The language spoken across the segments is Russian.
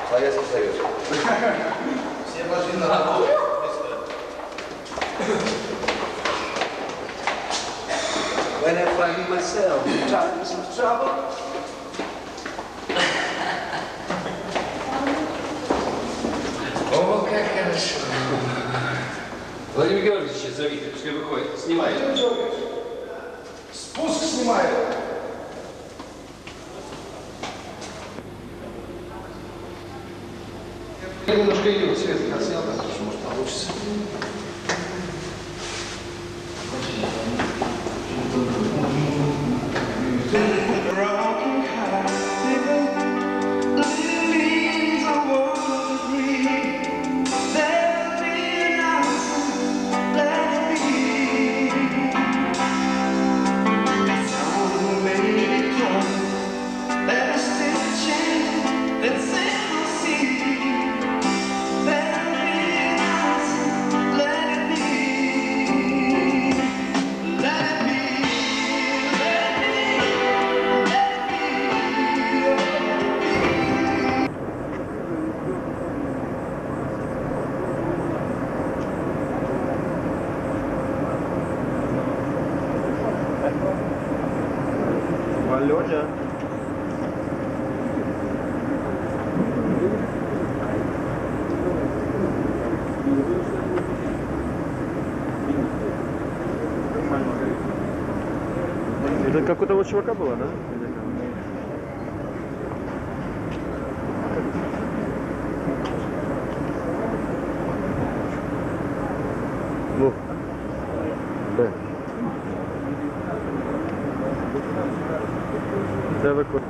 Советский Союз. Все пошли на работу. When I find myself in times of trouble. О, как хорошо. Владимир Георгиевич сейчас зовите, пускай выходит. Снимай. Спуск снимает. Я немножко ее цвет отснял, так что может получится. Володя. Это как у того чувака было, да? Ну, да. Да, такой.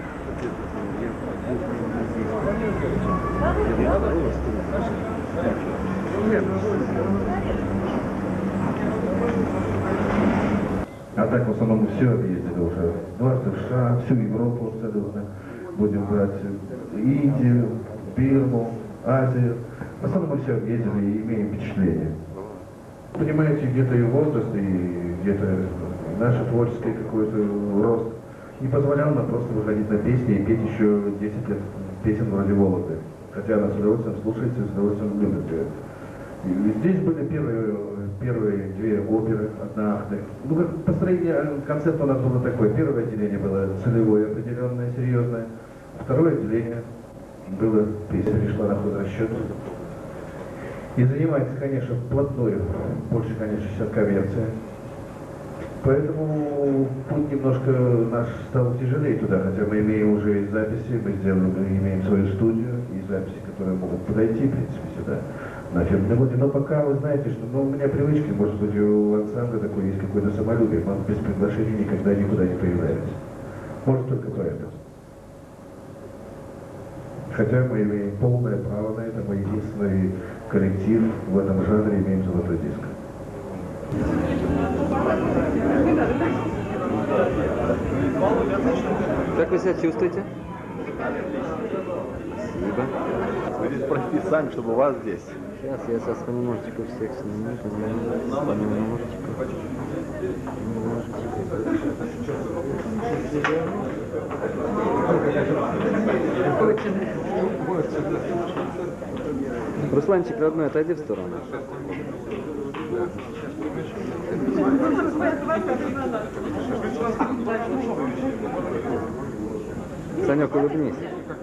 А так в основном все объездили уже. Дважды в США, всю Европу абсолютно. Будем брать Индию, Бирму, Азию. В основном мы все объездили и имеем впечатление. Понимаете, где-то и возраст, и где-то наш творческий какой-то рост не позволял нам просто выходить на песни и петь еще 10 лет песен вроде «Вологды». Хотя нас с удовольствием слушается и с удовольствием любят. И здесь были первые две оперы, одноактные. Ну, как построение концерта у нас было такое. Первое отделение было целевое, определенное, серьезное. Второе отделение было, песня пришла на хозрасчет. И занимается, конечно, вплотную, больше, конечно, сейчас коммерция. Поэтому путь немножко наш стал тяжелее туда, хотя мы имеем уже и записи, мы имеем свою студию, и записи, которые могут подойти, в принципе, сюда, на фирменной воде. Но пока вы знаете, что у меня привычки, может быть, у ансамбля такое есть какое-то самолюбие, мы без приглашения никогда никуда не появлялись. Может, только поэтому. Хотя мы имеем полное право на это, мы единственный коллектив в этом жанре имеем золотой диск. Как вы себя чувствуете? Спасибо. Вы здесь просите сами, чтобы у вас здесь. Сейчас понемножечку всех сниму, понемножечку. Русланчик, родной, отойди в сторону. Санек, улыбнись.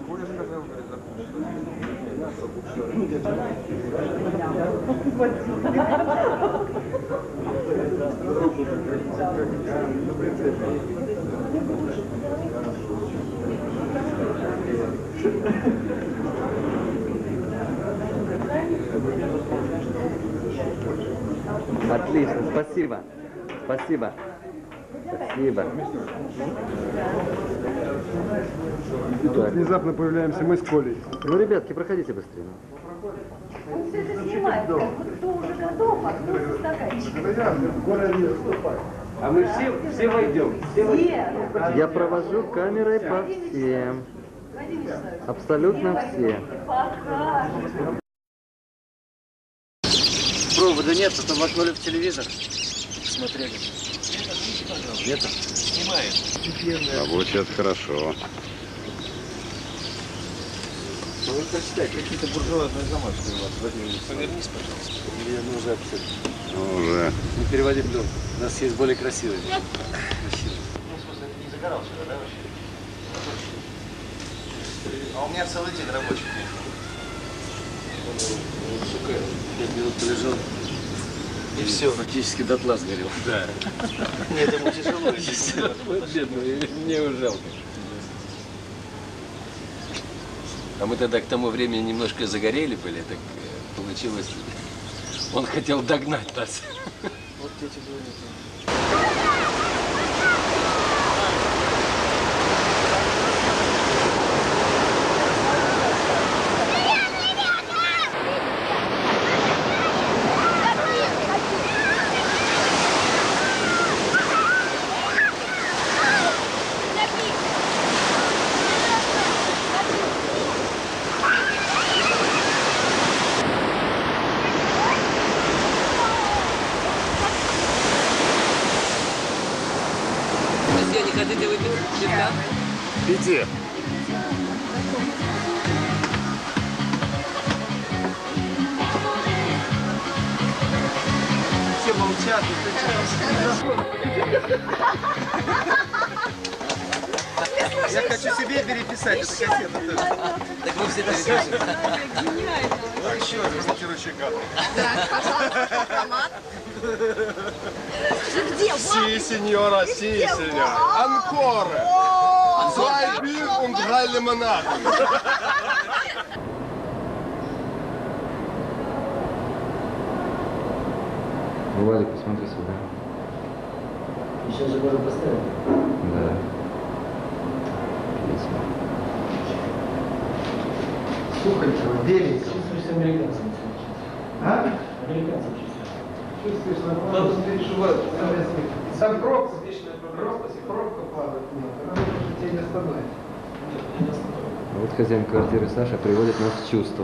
Отлично, спасибо. Спасибо. Спасибо. И тут внезапно появляемся мы с Колей. Ну, ребятки, проходите быстрее. Он все это снимает, как бы кто уже готов, а кто составляет. А мы все войдем. Все. Я провожу камерой по всем. Абсолютно все. Провода нет, а то воткнули в телевизор. Смотрели. Нет? Снимаем. Рабочий, это хорошо. Ну, вы прочитайте. Какие-то буржуазные замашки у вас, Владимир. Повернись, пожалуйста. Мне уже абсолютно. Ну, уже. Не переводи пленку. У нас есть более красивые. Ну, в смысле, ты не загорал вчера, да, вообще? А у меня целый день рабочий день. Сука, 5 минут полежал. И все. Практически дотла сгорел. Да. Нет, ему тяжело, естественно. Бедный, мне его жалко. А мы тогда к тому времени немножко загорели были, так получилось. Он хотел догнать нас. Вот я тебе говорю. Не хотите выпить чайка? Пейте. Все молчат. Я хочу себе переписать эту кассету. Так вы все перепишете. Так, еще раз, блокирующий кадр. Так, пожалуйста, автомат. Где? Си, сеньора, си, сеньора. Анкоре. Zwei Bier und 3 Limonade. Владик, посмотри сюда. Еще же можно поставить. Да. Песня. Сухонького, беленького. Чувствуешь американцем. А? Американцем Чувствуешь, надо переживать. Сам пробка, вечная пробка, если пробка падает, она уже тебя не остановит. Вот хозяин квартиры Саша приводит нас в чувство.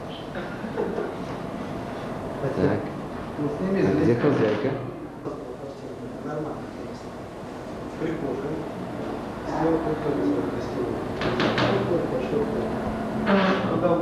Так. Ну, сними, А где залезь. хозяйка? Нормально. Прикольно. Сделал прикольно, красиво. Куда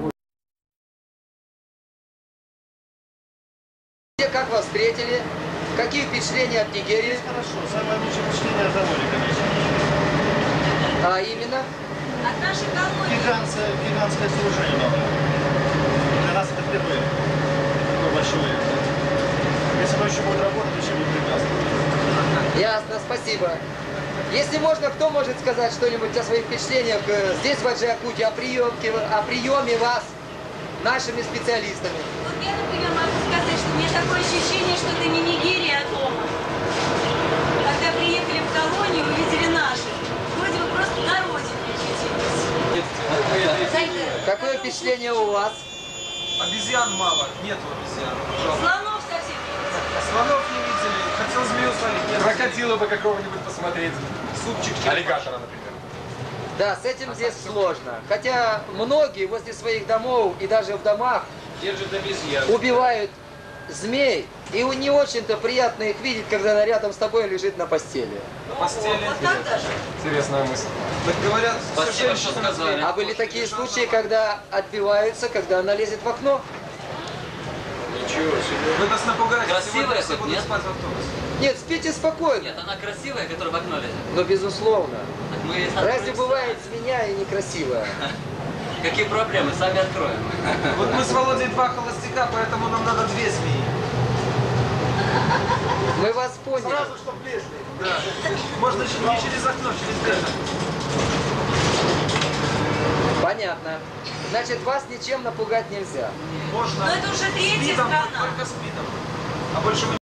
Как вас встретили? Какие впечатления от Нигерии? хорошо. Самое лучшее впечатление от заводе, конечно. А именно? От нашей колонии. Гигантское сооружение новое. Для нас это впервые. Такое большое. Если оно еще будет работать, еще будет прекрасно. Ясно, спасибо. Если можно, кто может сказать что-нибудь о своих впечатлениях здесь, в Аджиакуте, о приеме вас нашими специалистами? Вот я, например, могу сказать, что у меня такое ощущение, что это не Нигерия, а дома. Когда приехали в колонию, увидели наши. Вроде бы просто на родине очутились. Какое впечатление у вас? Обезьян мало. Нету обезьян. Слонов совсем нет. Слонов не видели. Хотел змею словить. Крокодила бы какого-нибудь посмотреть. Супчик. Аллигатора, например. Да, с этим здесь сложно. Хотя многие возле своих домов и даже в домах Держит обезьян. убивают змей. И не очень-то приятно их видеть, когда она рядом с тобой лежит на постели. На постели. Вот так даже. Интересная мысль. Так говорят, Спасибо, что сказали. А были такие случаи, когда отбиваются, когда она лезет в окно? Ничего себе. Вы нас напугали. Красивая Сегодня хоть, нет? спать в автобус. Нет, спите спокойно. Нет, она красивая, которая в окно лезет. Но безусловно. Так мы Разве бывает свинья и некрасивая? Какие проблемы? Сами откроем. Вот мы с Володей два холостяка, поэтому нам надо две змеи. Мы вас поняли. Сразу, чтоб лезли. Да. Можно не через окно, через дверь. Понятно. Значит, вас ничем напугать нельзя. Можно. Но это уже третья Спидом, страна. только спидом. А больше мы